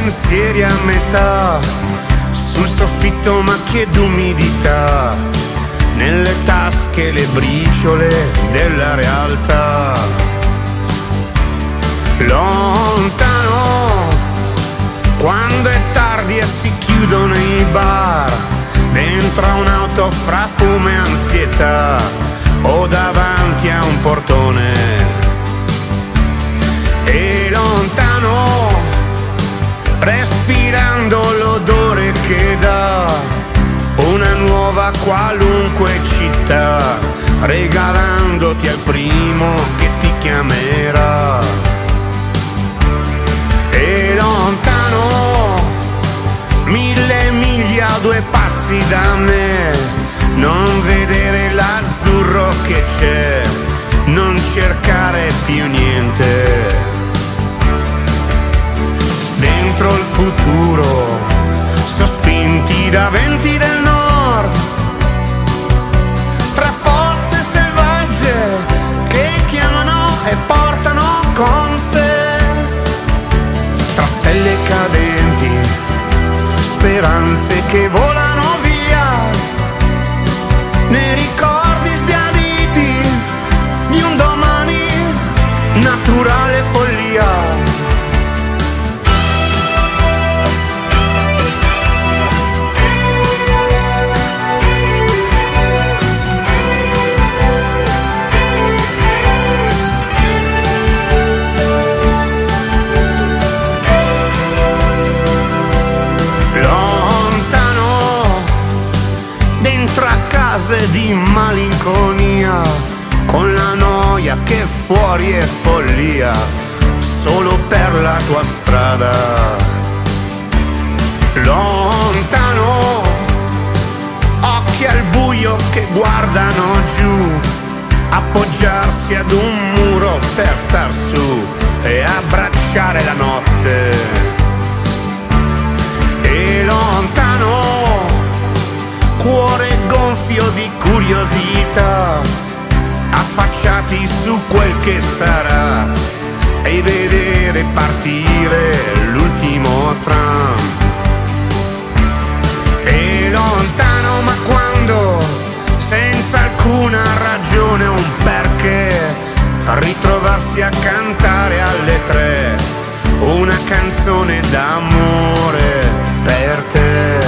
pensieri a metà, sul soffitto macchie d'umidità, nelle tasche le briciole della realtà. Lontano, quando è tardi e si chiudono i bar, dentro a un'auto fra fumo e ansietà, o davanti a un portone. E lontano, respirando l'odore che dà una nuova qualunque città, regalandoti al primo che ti chiamerà. E lontano, 1000 miglia a 2 passi da me, non vedere l'azzurro che c'è, non cercare più niente. Dentro il futuro, sospinti da venti del nord, tra forze selvagge che chiamano e portano con sé, tra stelle cadenti, speranze che volano via, nei ricordi sbiaditi di un domani, naturale follia. Di malinconia, con la noia che fuori è follia, solo per la tua strada. Lontano, occhi al buio che guardano giù, appoggiarsi ad un muro per star su e abbracciare la notte. E lontano, cuore gonfio di curiosità, affacciati su quel che sarà e vedere partire l'ultimo tram. E lontano, ma quando, senza alcuna ragione o un perché, ritrovarsi a cantare alle 3 una canzone d'amore per te.